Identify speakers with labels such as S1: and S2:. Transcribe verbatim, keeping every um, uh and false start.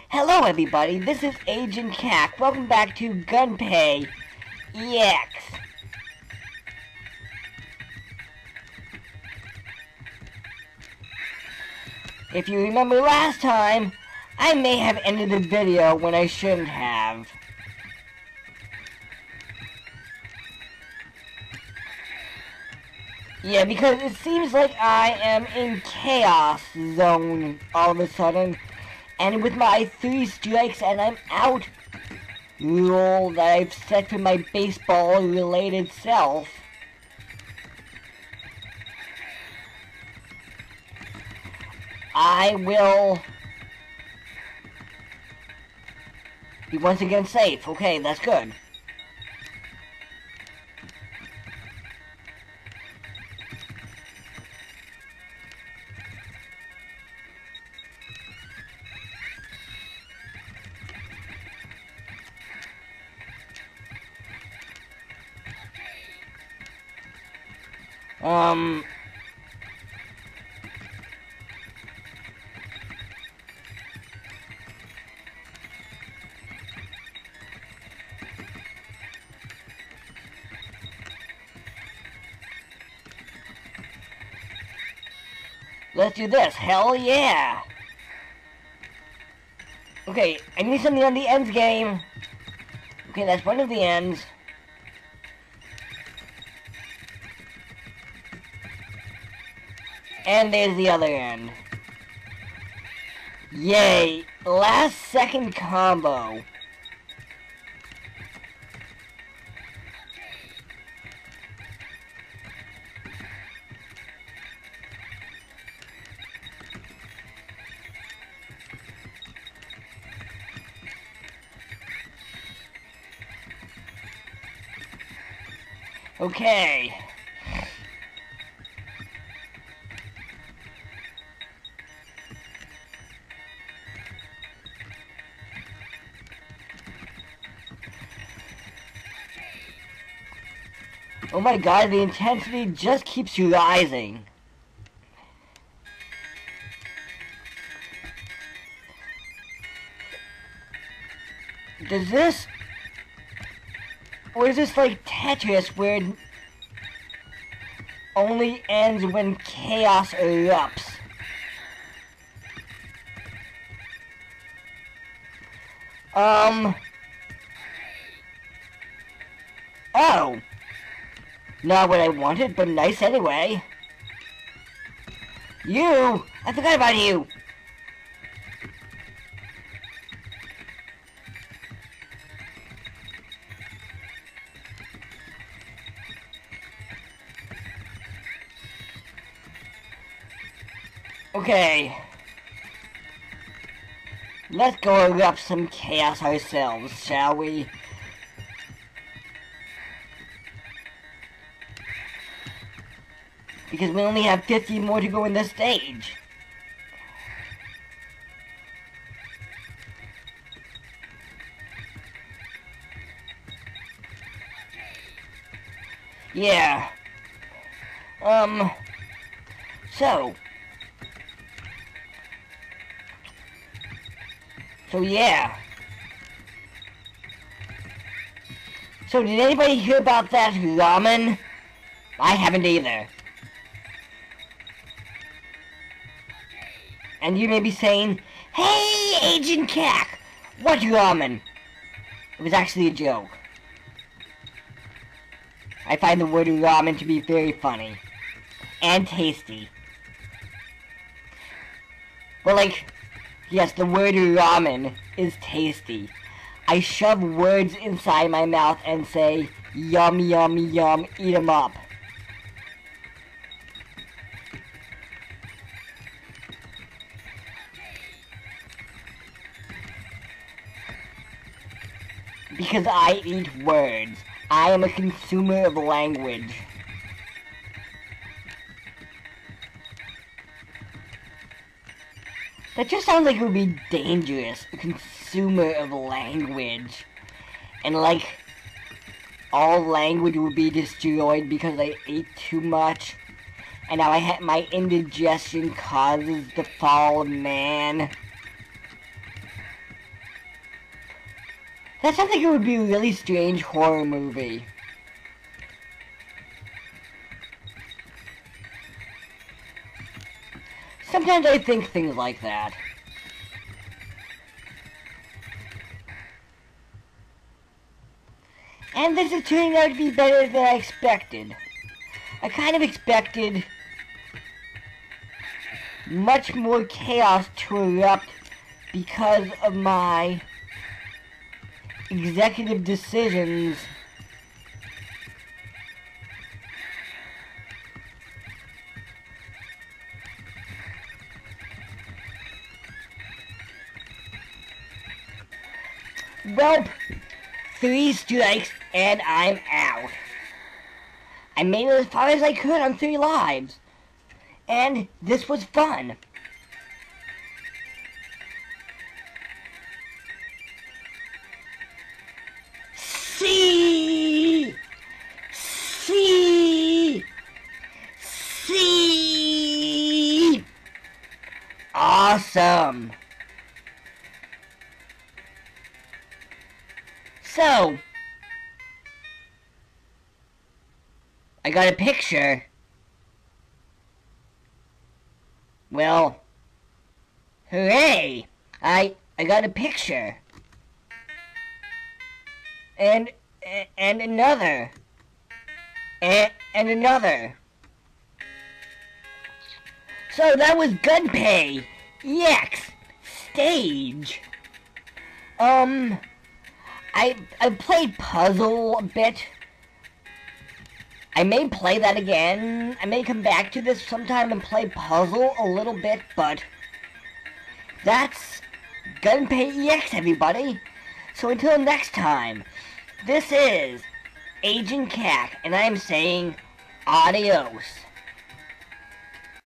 S1: Hello everybody, this is Agent Cack. Welcome back to GunPey E X. If you remember last time, I may have ended the video when I shouldn't have. Yeah, because it seems like I am in chaos zone all of a sudden. And with my three strikes and I'm out rule that I've set for my baseball-related self, I will be once again safe. Okay, that's good. Um... Let's do this. Hell yeah! Okay, I need something on the ends game. Okay, that's one of the ends. And there's the other end. Yay! Last second combo. Okay. Oh my god, the intensity just keeps rising. Does this... Or is this like Tetris where it only ends when chaos erupts? Um... Oh! Not what I wanted, but nice anyway. You! I forgot about you! Okay. Let's go erupt some chaos ourselves, shall we? Because we only have fifty more to go in this stage. Yeah. Um. So. So yeah. So did anybody hear about that ramen? I haven't either. And you may be saying, "Hey, Agent Cack, what ramen?" It was actually a joke. I find the word ramen to be very funny. And tasty. Well, like, yes, the word ramen is tasty. I shove words inside my mouth and say, yum, yum, yum, eat 'em up. Because I eat words. I am a consumer of language. That just sounds like it would be dangerous. A consumer of language. And like, all language would be destroyed because I ate too much. And now I ha my indigestion causes the fall of man. That sounds like it would be a really strange horror movie. Sometimes I think things like that. And this is turning out to be better than I expected. I kind of expected much more chaos to erupt because of my executive decisions. Well, three strikes and I'm out. I made it as far as I could on three lives. And this was fun. See! See! See! Awesome! So, I got a picture. Well, hooray! I I got a picture. And and another. And and another. So that was GunPey E X stage. Um I I played puzzle a bit. I may play that again. I may come back to this sometime and play puzzle a little bit, but that's GunPey E X, everybody. So until next time, this is Agent Cack, and I'm saying adios.